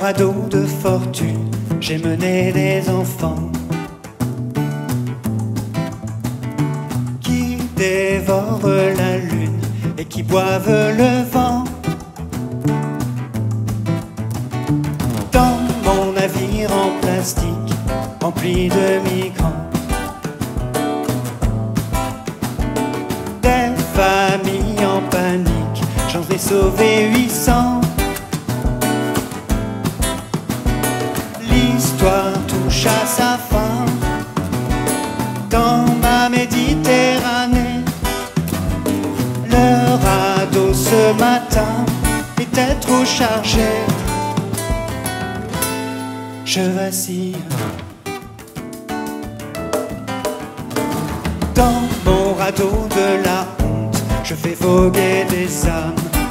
radeau de fortune, j'ai mené des enfants qui dévorent la lune et qui boivent le vent. Dans mon navire en plastique, rempli de migrants, des familles en panique, j'en ai sauvé 800. L'histoire touche à sa fin dans ma Méditerranée. Le radeau ce matin était trop chargé. Je vacille dans mon radeau de la honte, je fais voguer des âmes,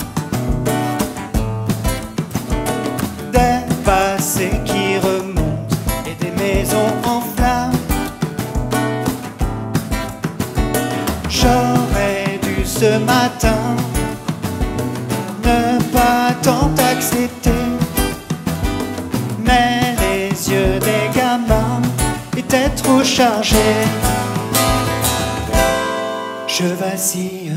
des passés qui remontent et des maisons en flammes. J'aurais dû ce matin ne pas tant accepter, mais les yeux des gamins étaient trop chargés. Je vacille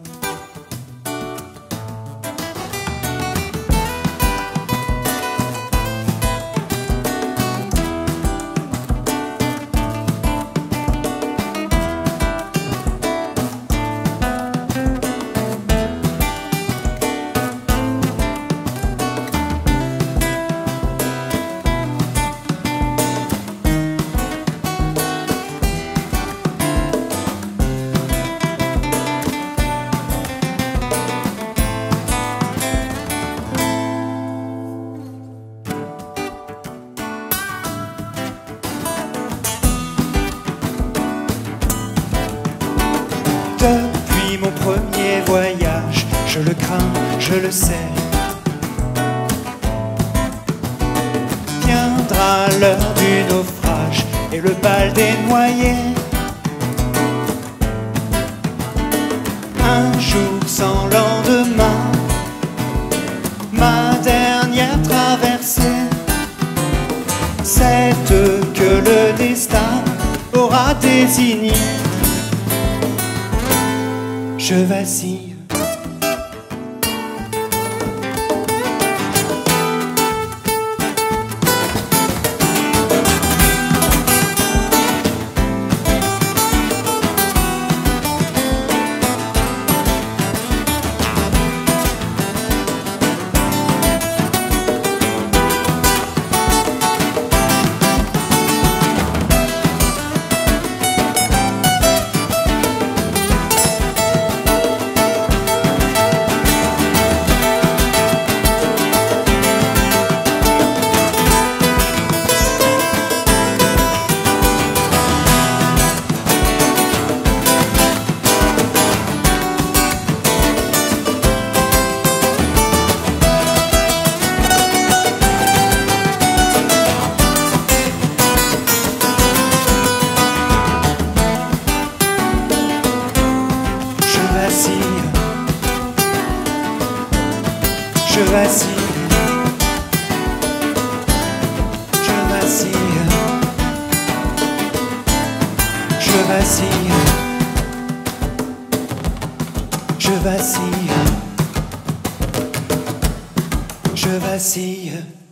depuis mon premier voyage, je le crains, je le sais. Viendra l'heure du naufrage et le bal des noyés. Un jour sans lendemain, ma dernière traversée, c'est que le destin aura désigné. Je vacille je vacille, je vacille, je vacille, je vacille, je vacille.